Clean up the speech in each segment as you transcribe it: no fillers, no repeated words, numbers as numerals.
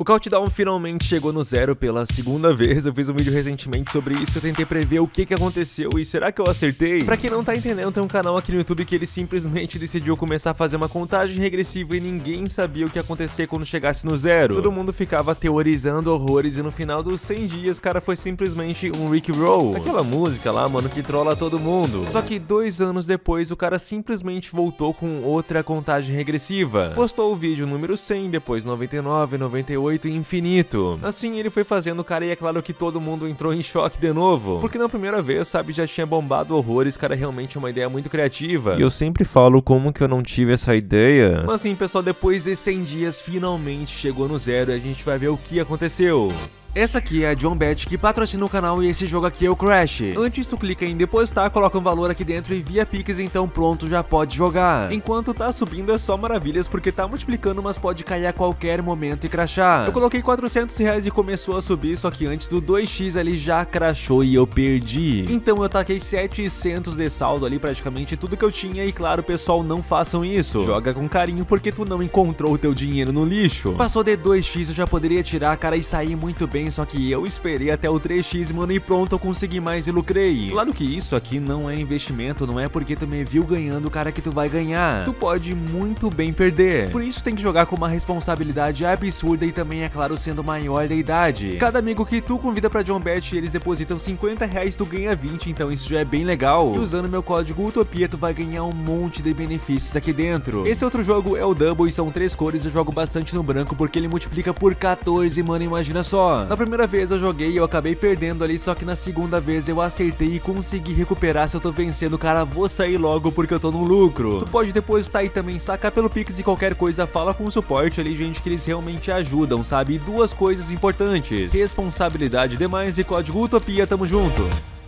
O countdown finalmente chegou no zero pela segunda vez. Eu fiz um vídeo recentemente sobre isso, eu tentei prever o que aconteceu e será que eu acertei? Pra quem não tá entendendo, tem um canal aqui no YouTube que ele simplesmente decidiu começar a fazer uma contagem regressiva e ninguém sabia o que ia acontecer quando chegasse no zero. Todo mundo ficava teorizando horrores e no final dos 100 dias, cara, foi simplesmente um Rickroll. Aquela música lá, mano, que trola todo mundo. Só que 2 anos depois, o cara simplesmente voltou com outra contagem regressiva. Postou o vídeo número 100, depois 99, 98 e infinito. Assim ele foi fazendo, cara, e é claro que todo mundo entrou em choque de novo. Porque na primeira vez, sabe, já tinha bombado horrores, cara, realmente é uma ideia muito criativa. E eu sempre falo como que eu não tive essa ideia. Mas assim, pessoal, depois de 100 dias, finalmente chegou no zero e a gente vai ver o que aconteceu. Essa aqui é a John Bet, que patrocina o canal, e esse jogo aqui é o Crash. Antes tu clica em depositar, coloca um valor aqui dentro e via Pix, então pronto, já pode jogar. Enquanto tá subindo é só maravilhas, porque tá multiplicando, mas pode cair a qualquer momento e crashar. Eu coloquei R$400 e começou a subir, só que antes do 2x ali já crashou e eu perdi. Então eu taquei 700 de saldo ali, praticamente tudo que eu tinha, e claro, pessoal, não façam isso. Joga com carinho, porque tu não encontrou o teu dinheiro no lixo. Passou de 2x, eu já poderia tirar, cara, e sair muito bem. Só que eu esperei até o 3x, mano, e pronto, eu consegui mais e lucrei. Claro que isso aqui não é investimento, não é porque tu me viu ganhando, cara, que tu vai ganhar. Tu pode muito bem perder. Por isso tem que jogar com uma responsabilidade absurda e também, é claro, sendo maior de idade. Cada amigo que tu convida pra John Bet, eles depositam R$50, tu ganha 20, então isso já é bem legal. E usando meu código Utopia, tu vai ganhar um monte de benefícios aqui dentro. Esse outro jogo é o Double e são 3 cores, eu jogo bastante no branco porque ele multiplica por 14, mano, imagina só. Na primeira vez eu joguei e eu acabei perdendo ali, só que na segunda vez eu acertei e consegui recuperar. Se eu tô vencendo, cara, vou sair logo porque eu tô no lucro. Tu pode depositar e também sacar pelo Pix, e qualquer coisa fala com o suporte ali, gente, que eles realmente ajudam, sabe? E 2 coisas importantes: responsabilidade demais e código Utopia, tamo junto.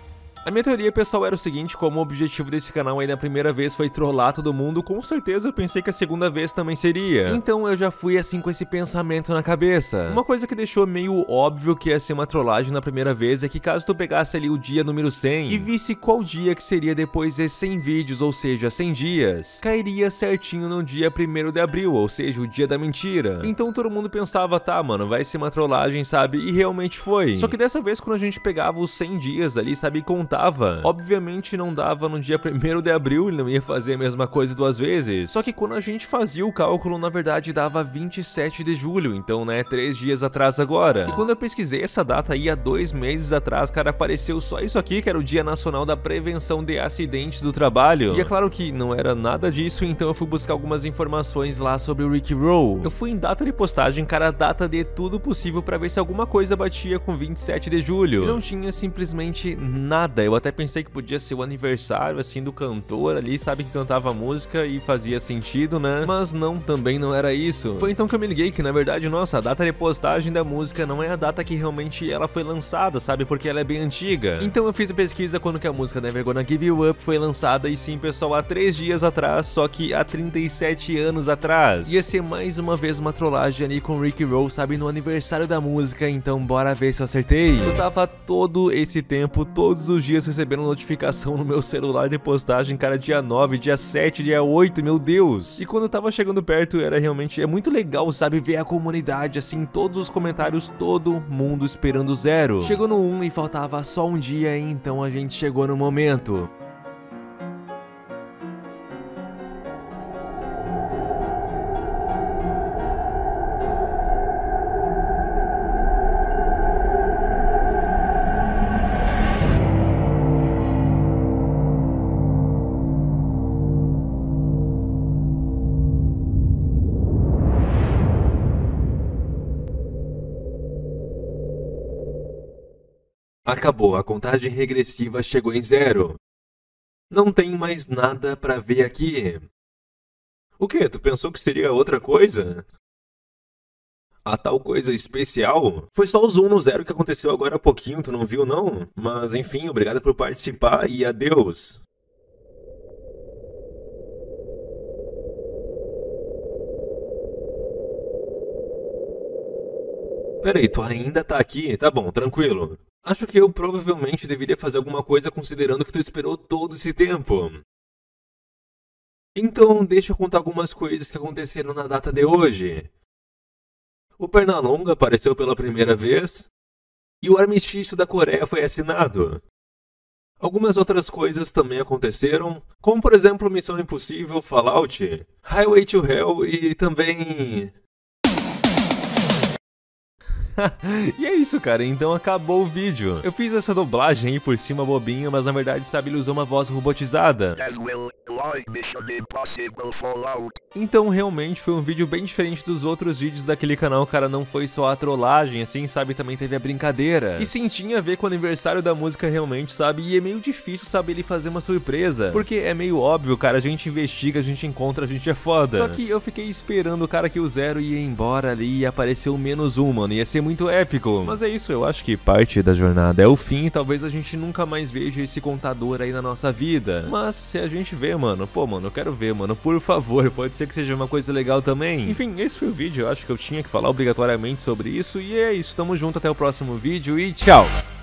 A minha teoria, pessoal, era o seguinte: como o objetivo desse canal aí na primeira vez foi trollar todo mundo, com certeza eu pensei que a segunda vez também seria. Então eu já fui assim com esse pensamento na cabeça. Uma coisa que deixou meio óbvio que ia ser uma trollagem na primeira vez é que caso tu pegasse ali o dia número 100 e visse qual dia que seria depois de 100 vídeos, ou seja, 100 dias, cairia certinho no dia 1º de abril, ou seja, o dia da mentira. Então todo mundo pensava, tá, mano, vai ser uma trollagem, sabe? E realmente foi. Só que dessa vez, quando a gente pegava os 100 dias ali, sabe, e contava, obviamente não dava no dia 1º de abril, ele não ia fazer a mesma coisa 2 vezes. Só que quando a gente fazia o cálculo, na verdade dava 27 de julho, então, né, 3 dias atrás agora. E quando eu pesquisei essa data aí há 2 meses atrás, cara, apareceu só isso aqui, que era o Dia Nacional da Prevenção de Acidentes do Trabalho. E é claro que não era nada disso, então eu fui buscar algumas informações lá sobre o Rickroll. Eu fui em data de postagem, cara, data de tudo possível pra ver se alguma coisa batia com 27 de julho. E não tinha simplesmente nada. Eu até pensei que podia ser o aniversário, assim, do cantor ali, sabe, que cantava a música e fazia sentido, né? Mas não, também não era isso. Foi então que eu me liguei que, na verdade, nossa, a data de postagem da música não é a data que realmente ela foi lançada, sabe? Porque ela é bem antiga. Então eu fiz a pesquisa quando que a música Never Gonna Give You Up foi lançada, e sim, pessoal, há 3 dias atrás, só que há 37 anos atrás. Ia ser mais uma vez uma trollagem ali com Rickroll, sabe, no aniversário da música, então bora ver se eu acertei. Eu tava todo esse tempo, todos os dias, recebendo notificação no meu celular de postagem, cara, dia 9, dia 7, dia 8, meu Deus. E quando eu tava chegando perto, era realmente, é muito legal, sabe, ver a comunidade, assim, todos os comentários, todo mundo esperando zero. Chegou no 1 e faltava só um dia, então a gente chegou no momento. Acabou, a contagem regressiva chegou em zero. Não tem mais nada pra ver aqui. O quê? Tu pensou que seria outra coisa? A tal coisa especial? Foi só o zoom no zero que aconteceu agora há pouquinho, tu não viu não? Mas enfim, obrigado por participar e adeus. Peraí, tu ainda tá aqui? Tá bom, tranquilo. Acho que eu provavelmente deveria fazer alguma coisa considerando que tu esperou todo esse tempo. Então, deixa eu contar algumas coisas que aconteceram na data de hoje. o Pernalonga apareceu pela primeira vez e o armistício da Coreia foi assinado. Algumas outras coisas também aconteceram, como por exemplo Missão Impossível, Fallout, Highway to Hell e também... E é isso, cara, então acabou o vídeo. Eu fiz essa dublagem aí por cima bobinha, mas na verdade, sabe, ele usou uma voz robotizada. Então realmente foi um vídeo bem diferente dos outros vídeos daquele canal, cara, não foi só a trollagem, assim, sabe, também teve a brincadeira. E sim, tinha a ver com o aniversário da música realmente, sabe, e é meio difícil, sabe, ele fazer uma surpresa, porque é meio óbvio, cara, a gente investiga, a gente encontra, a gente é foda. Só que eu fiquei esperando, cara, que o Zero ia embora ali e apareceu menos um, mano, ia ser muito épico. Mas é isso, eu acho que parte da jornada é o fim, talvez a gente nunca mais veja esse contador aí na nossa vida. Mas se a gente vê, mano, pô, mano, eu quero ver, mano, por favor, pode ser que seja uma coisa legal também. Enfim, esse foi o vídeo, eu acho que eu tinha que falar obrigatoriamente sobre isso, e é isso, tamo junto, até o próximo vídeo e tchau!